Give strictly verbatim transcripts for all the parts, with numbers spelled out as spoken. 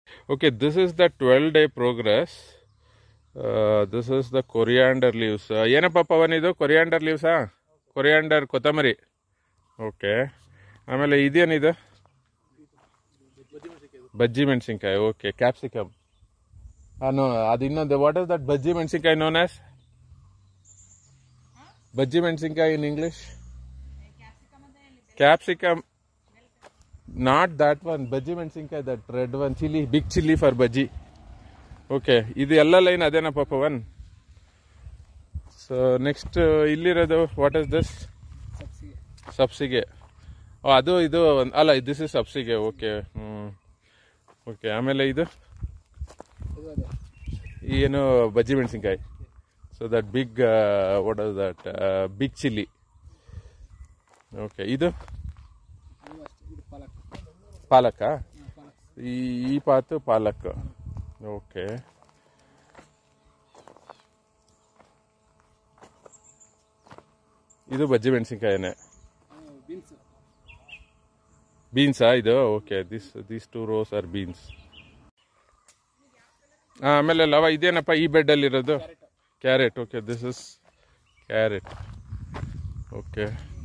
Okay, this is the twelve day progress. Uh, this is the coriander leaves. Uh, ಏನಪ್ಪ ಪವನ್ ಇದು coriander ಲೀವ್ಸಾ? Coriander ಕೊತ್ತಂಬರಿ. Okay. ಆಮೇಲೆ ಇದೇನಿದು? ಬಜ್ಜಿ ಮೆಣಸಿನ್ಕಾಯಿ. Okay, capsicum. ನೋ ಅದು ಇನ್ನೊಂದು, ವಾಟ್ ಇಸ್ ದಟ್ ಬಜ್ಜಿ ಮೆಣಸಿನ್ಕಾಯಿ ನೋನ್ ಆಸ್? ಬಜ್ಜಿ ಮೆಣಸಿನ್ಕಾಯಿ in English? Capsicum. Not that one, bajji ಮೆಣಸಿನ್ಕಾಯಿ, that red one, chilli, big chilli for bajji. Okay, ಇದು ಎಲ್ಲ ಲೈನ್ ಅದೇನಪ್ಪ ಪವನ್? ಸೊ ನೆಕ್ಸ್ಟ್ ಇಲ್ಲಿರೋದು ವಾಟ್ ಇಸ್ ದಿಸ್? ಸಬ್ಸಿಗೆ. ಅದು ಇದು ಅಲ್ಲ, ದಿಸ್ ಇಸ್ ಸಬ್ಸಿಗೆ. ಓಕೆ. ಹ್ಞೂ. ಓಕೆ, ಆಮೇಲೆ ಇದು ಏನು? ಬಜ್ಜಿ ಮೆಣಸಿನ್ಕಾಯಿ. So that big, what is that? Big chilli. Okay, ಇದು ಪಾಲಕ್ಕ. ಈ ಈ ಪಾತು ಪಾಲಕ್. ಓಕೆ. ಇದು ಬಜ್ಜಿ ಮೆಣಸಿನ್ಕಾಯಿನೇ. ಬೀನ್ಸಾ ಇದು? Okay, this these two rows are beans. ಆಮೇಲೆ ಲವ ಇದೇನಪ್ಪ ಈ ಬೆಡ್ಡಲ್ಲಿರೋದು? Carrot. Okay, this is carrot. Okay,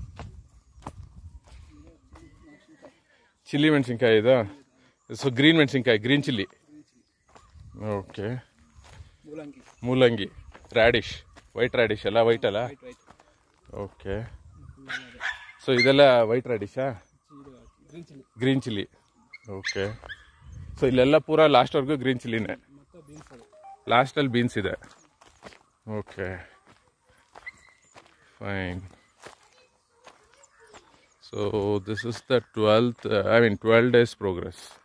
chilli ಮೆಣಸಿನ್ಕಾಯಿ ಇದು. ಸೊ ಗ್ರೀನ್ ಮೆಣಸಿನ್ಕಾಯಿ, ಗ್ರೀನ್ ಚಿಲ್ಲಿ. ಓಕೆ, ಮೂಲಂಗಿ, ರ್ಯಾಡಿಶ್, ವೈಟ್ ರ್ಯಾಡಿಶ್ ಅಲ್ಲ? ವೈಟ್ ಅಲ್ಲ? ಓಕೆ. ಸೊ ಇದೆಲ್ಲ ವೈಟ್ ರ್ಯಾಡಿಶಾ? Green chilli. ಓಕೆ. ಸೊ ಇಲ್ಲೆಲ್ಲ ಪೂರ ಲಾಸ್ಟ್ವರೆಗೂ ಗ್ರೀನ್ ಚಿಲ್ಲಿನೇ. ಲಾಸ್ಟಲ್ಲಿ ಬೀನ್ಸ್ ಇದೆ. Okay, fine. So this is the twelfth, uh, I mean twelve days progress.